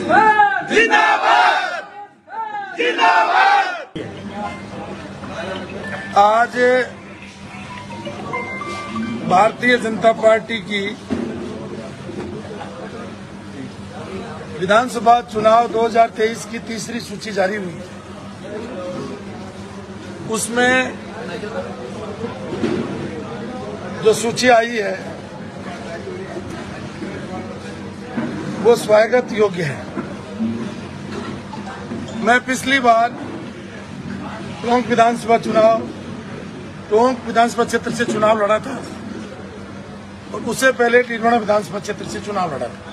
जिंदाबाद जिंदाबाद। आज भारतीय जनता पार्टी की विधानसभा चुनाव 2023 की तीसरी सूची जारी हुई। उसमें जो सूची आई है वो स्वागत योग्य है। मैं पिछली बार टोंक विधानसभा क्षेत्र से चुनाव लड़ा था और उससे पहले टीडवाना विधानसभा क्षेत्र से चुनाव लड़ा था।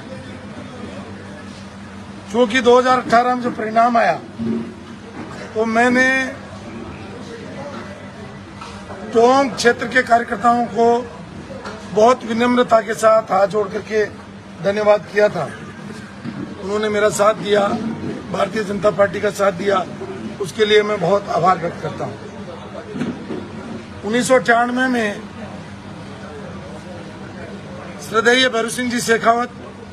क्योंकि 2018 में जो परिणाम आया तो मैंने टोंक क्षेत्र के कार्यकर्ताओं को बहुत विनम्रता के साथ हाथ जोड़ करके धन्यवाद किया था। उन्होंने मेरा साथ दिया, भारतीय जनता पार्टी का साथ दिया, उसके लिए मैं बहुत आभार व्यक्त करता हूं। 1998 में श्रद्धेय भैरू सिंह जी शेखावत,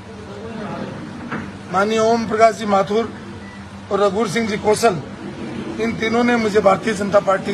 माननीय ओम प्रकाश जी माथुर और रघुवर सिंह जी कौशल, इन तीनों ने मुझे भारतीय जनता पार्टी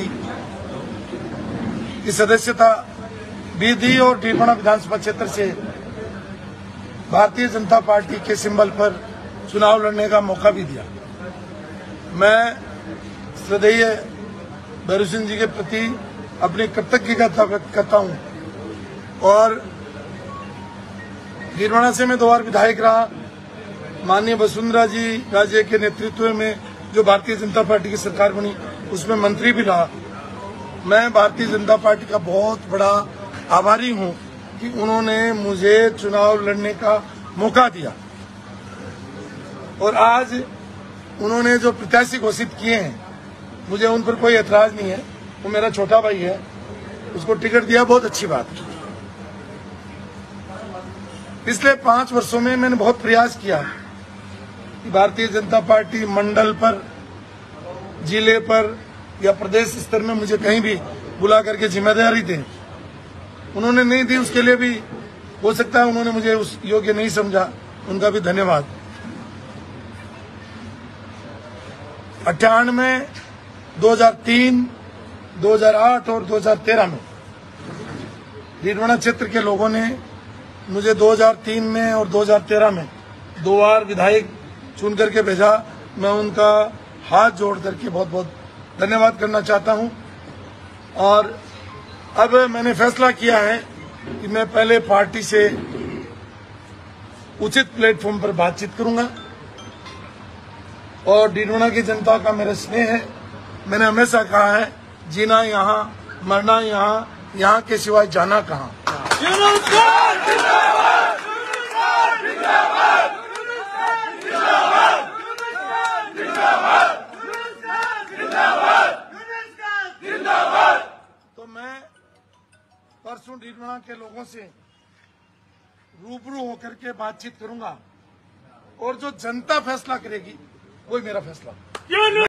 की सदस्यता भी दी और टीडवाना विधानसभा क्षेत्र से भारतीय जनता पार्टी के सिंबल पर चुनाव लड़ने का मौका भी दिया। मैं श्रद्धेय भैरू सिंह जी के प्रति अपनी कृतज्ञता व्यक्त करता हूं और टीडवाना से मैं 2 बार विधायक रहा। माननीय वसुंधरा जी राजे के नेतृत्व में जो भारतीय जनता पार्टी की सरकार बनी उसमें मंत्री भी रहा। मैं भारतीय जनता पार्टी का बहुत बड़ा आभारी हूं कि उन्होंने मुझे चुनाव लड़ने का मौका दिया और आज उन्होंने जो प्रत्याशी घोषित किए हैं मुझे उन पर कोई ऐतराज नहीं है। वो मेरा छोटा भाई है, उसको टिकट दिया, बहुत अच्छी बात। पिछले 5 वर्षों में मैंने बहुत प्रयास किया कि भारतीय जनता पार्टी मंडल पर, जिले पर या प्रदेश स्तर में मुझे कहीं भी बुला करके जिम्मेदारी दे। उन्होंने नहीं दी, उसके लिए भी हो सकता है उन्होंने मुझे उस योग्य नहीं समझा, उनका भी धन्यवाद। 98, 2003, 2008 और 2013 में टीडवाना क्षेत्र के लोगों ने मुझे 2003 में और 2013 में 2 बार विधायक चुन करके भेजा। मैं उनका हाथ जोड़ करके बहुत बहुत धन्यवाद करना चाहता हूं। और अब मैंने फैसला किया है कि मैं पहले पार्टी से उचित प्लेटफॉर्म पर बातचीत करूंगा और टीडवाना की जनता का मेरा स्नेह है। मैंने हमेशा कहा है, जीना यहाँ, मरना यहाँ, यहाँ के सिवाय जाना कहाँ। तो मैं परसों टीडवाना के लोगों से रूबरू होकर के बातचीत करूंगा और जो जनता फैसला करेगी वही मेरा फैसला।